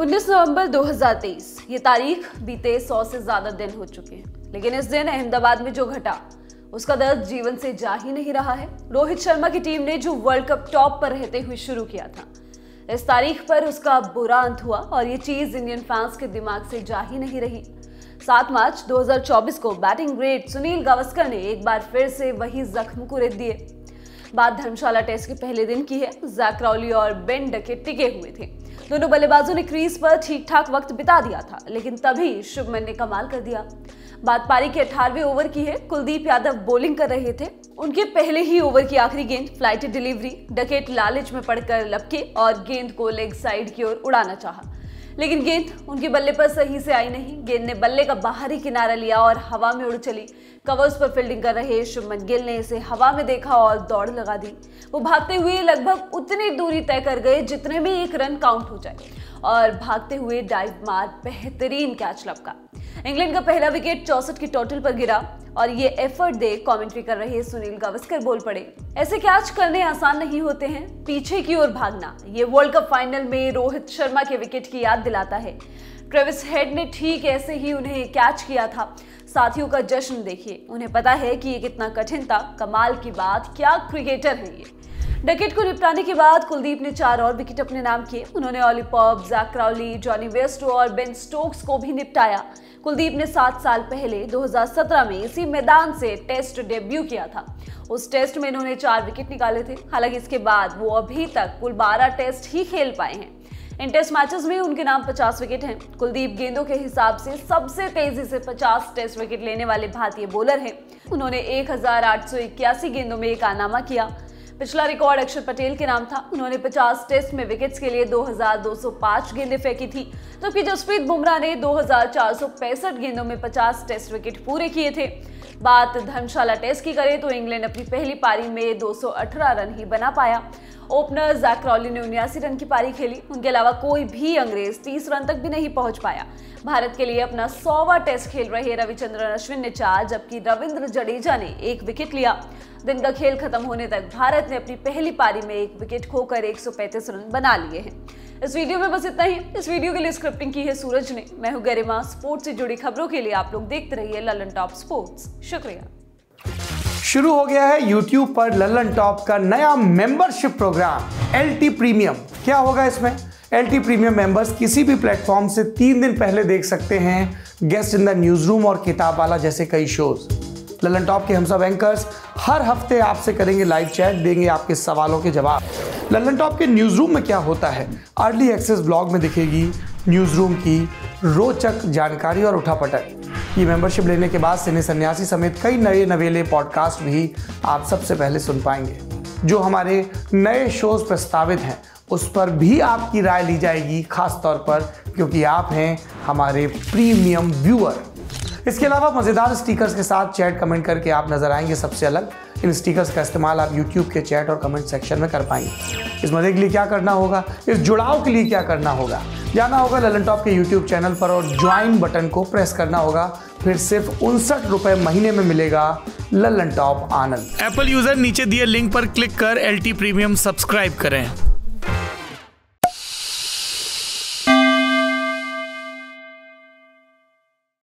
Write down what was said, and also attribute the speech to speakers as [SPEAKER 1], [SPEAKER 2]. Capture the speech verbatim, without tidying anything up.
[SPEAKER 1] उन्नीस नवंबर दो हज़ार तेईस, ये तारीख बीते सौ से ज्यादा दिन हो चुके हैं, लेकिन इस दिन अहमदाबाद में जो घटा उसका दर्द जीवन से जा ही नहीं रहा है। रोहित शर्मा की टीम ने जो वर्ल्ड कप टॉप पर रहते हुए शुरू किया था, इस तारीख पर उसका बुरा अंत हुआ और ये चीज इंडियन फैंस के दिमाग से जा ही नहीं रही। सात मार्च दो हज़ार चौबीस को बैटिंग ग्रेट सुनील गावस्कर ने एक बार फिर से वही जख्म कुरेद दिए। बात धर्मशाला टेस्ट के पहले दिन की है। जैक क्राउली और बेन डकेट टिके हुए थे। दोनों बल्लेबाजों ने क्रीज पर ठीक ठाक वक्त बिता दिया था, लेकिन तभी शुभमन ने कमाल कर दिया। बात पारी के अठारहवें ओवर की है। कुलदीप यादव बॉलिंग कर रहे थे। उनके पहले ही ओवर की आखिरी गेंद फ्लाइटेड डिलीवरी। डकेट लालच में पड़कर लपके और गेंद को लेग साइड की ओर उड़ाना चाहा, लेकिन गेंद उनके बल्ले पर सही से आई नहीं। गेंद ने बल्ले का बाहरी किनारा लिया और हवा में उड़ चली। कवर्स पर फील्डिंग कर रहे शुभमन गिल ने इसे हवा में देखा और दौड़ लगा दी। वो भागते हुए लगभग उतनी दूरी तय कर गए जितने में एक रन काउंट हो जाए और भागते हुए डाइव मार बेहतरीन कैच लपका। इंग्लैंड का पहला विकेट चौसठ की टोटल पर गिरा और ये एफर्ट दे कमेंट्री कर रहे सुनील गावस्कर बोल पड़े, ऐसे कैच करने आसान नहीं होते हैं, पीछे की ओर भागना। ये वर्ल्ड कप फाइनल में रोहित शर्मा के विकेट की याद दिलाता है। ट्रेविस हेड ने ठीक ऐसे ही उन्हें कैच किया था। साथियों का जश्न देखिए, उन्हें पता है कि ये कितना कठिन था। कमाल की बात, क्या क्रिकेटर है ये। डकेट को निपटाने के बाद कुलदीप ने चार और विकेट अपने नाम किए। उन्होंने Ollie Pope, Jack Crawley, Jonny Bairstow और बेन स्टोक्स को भी निपटाया। कुलदीप ने सात साल पहले दो हज़ार सत्रह में इसी मैदान से टेस्ट डेब्यू किया था। उस टेस्ट में इन्होंने चार विकेट निकाले थे। हालांकि इसके बाद वो अभी तक कुल बारह टेस्ट ही खेल पाए हैं। इन टेस्ट मैचेस में उनके नाम पचास विकेट हैं। कुलदीप गेंदों के हिसाब से सबसे तेजी से पचास टेस्ट विकेट लेने वाले भारतीय बॉलर हैं। उन्होंने एक हजार आठ सौ इक्यासी गेंदों में एक कारनामा किया। पिछला रिकॉर्ड अक्षर पटेल के नाम था। उन्होंने पचास टेस्ट में विकेट्स के लिए दो हज़ार दो सौ पाँच गेंदें फेंकी थी, जबकि जसप्रीत बुमराह ने दो हज़ार चार सौ पैंसठ गेंदों में पचास टेस्ट विकेट पूरे किए थे। बात धर्मशाला टेस्ट की करें तो इंग्लैंड अपनी पहली पारी में दो सौ अठारह रन ही बना पाया। ओपनर जैक क्राउली ने उन्यासी रन की पारी खेली। उनके अलावा कोई भी अंग्रेज तीस रन तक भी नहीं पहुंच पाया। भारत के लिए अपना सौवां टेस्ट खेल रहे रविचंद्रन अश्विन ने चार, जबकि रविंद्र जडेजा ने एक विकेट लिया। दिन का खेल खत्म होने तक भारत ने अपनी पहली पारी में एक विकेट खोकर एक सौ पैंतीस रन बना लिए हैं। इस वीडियो में बस इतना ही। इस वीडियो के लिए स्क्रिप्टिंग की है सूरज ने। मैं हूं गरिमा। स्पोर्ट्स से जुड़ी खबरों के लिए आप लोग देखते रहिए ललन टॉप स्पोर्ट्स। शुक्रिया।
[SPEAKER 2] शुरू हो गया है YouTube पर ललन टॉप का नया membership programme L T premium. क्या होगा इसमें? एल टी प्रीमियम मेंबर्स किसी भी प्लेटफॉर्म से तीन दिन पहले देख सकते हैं guest in the news room और किताब वाला जैसे कई शोज। ललन टॉप के हम सब एंकर्स हर हफ्ते आपसे करेंगे लाइव चैट, देंगे आपके सवालों के जवाब। ललन टॉप के न्यूज रूम में क्या होता है, अर्ली एक्सेस ब्लॉग में दिखेगी न्यूज रूम की रोचक जानकारी और उठापटक। ये मेंबरशिप लेने के बाद सिने सन्यासी समेत कई नए नवेले पॉडकास्ट भी आप सबसे पहले सुन पाएंगे। जो हमारे नए शोज प्रस्तावित हैं उस पर भी आपकी राय ली जाएगी, खास तौर पर क्योंकि आप हैं हमारे प्रीमियम व्यूअर। इसके अलावा मजेदार स्टिकर्स के साथ चैट कमेंट करके आप नजर आएंगे सबसे अलग। इन स्टिकर्स का इस्तेमाल आप YouTube के चैट और कमेंट सेक्शन में कर पाएंगे। इस मजे के लिए क्या करना होगा, इस जुड़ाव के लिए क्या करना होगा, जाना होगा ललन टॉप के YouTube चैनल पर और ज्वाइन बटन को प्रेस करना होगा। फिर सिर्फ उनसठ रुपए महीने में मिलेगा ललन टॉप आनंद।
[SPEAKER 3] एप्पल यूजर नीचे दिए लिंक पर क्लिक कर एल टी प्रीमियम सब्सक्राइब करें।